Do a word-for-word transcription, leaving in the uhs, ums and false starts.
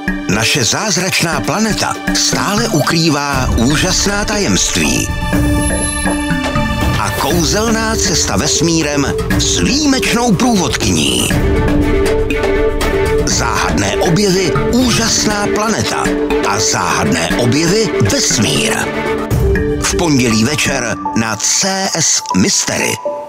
Naše zázračná planeta stále ukrývá úžasná tajemství. A kouzelná cesta vesmírem s výjimečnou průvodkyní. Záhadné objevy úžasná planeta a záhadné objevy vesmír. V pondělí večer na C S Mystery.